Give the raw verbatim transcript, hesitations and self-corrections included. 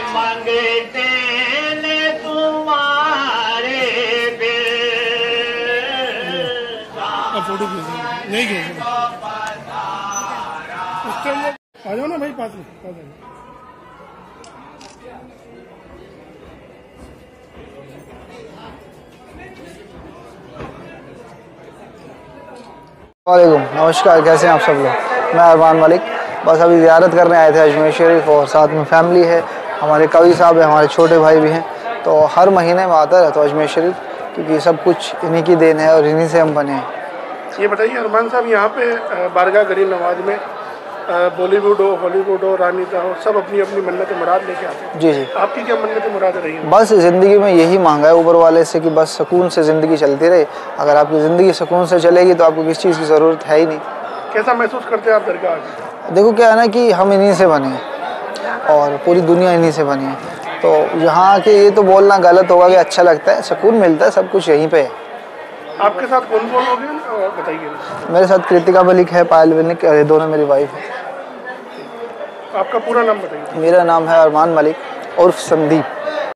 मांगते ने तुम्हारे फोटो नहीं गए आ जाओ ना भाई, पास में आ जाओ। वालेकुम, नमस्कार, कैसे हैं आप सब लोग। मैं अरमान मलिक, बस अभी ज़ियारत करने आए थे अजमेर शरीफ, और साथ में फैमिली है, हमारे कवि साहब हैं, हमारे छोटे भाई भी हैं। तो हर महीने में आता रहता हूँ अजमेर शरीफ, क्योंकि सब कुछ इन्हीं की देन है और इन्हीं से हम बने हैं। ये बताइए अरमान साहब, यहाँ पे बारगाह गरीब नवाज में बॉलीवुड हो, हॉलीवुड हो, रानीता हो, सब अपनी अपनी मन्नत मुराद लेके आते हैं। जी जी। आपकी क्या मन्नत मुराद रही है? बस ज़िंदगी में यही मांगा है ऊपर वाले से कि बस सुकून से ज़िंदगी चलती रहे। अगर आपकी ज़िंदगी सुकून से चलेगी तो आपको किस चीज़ की ज़रूरत है ही नहीं। कैसा महसूस करते हैं आप दरगाह आके? देखो क्या है ना कि हम इन्हीं से बने हैं और पूरी दुनिया इन्हीं से बनी है, तो यहाँ आके ये तो बोलना गलत होगा कि अच्छा लगता है, सुकून मिलता है, सब कुछ यहीं पे है। आपके साथ कौन कौन लोग हैं बताइए? मेरे साथ कृतिका मलिक है, पायल मलिक, ये दोनों मेरी वाइफ है। आपका पूरा नाम बताइए। मेरा नाम है अरमान मलिक उर्फ संदीप।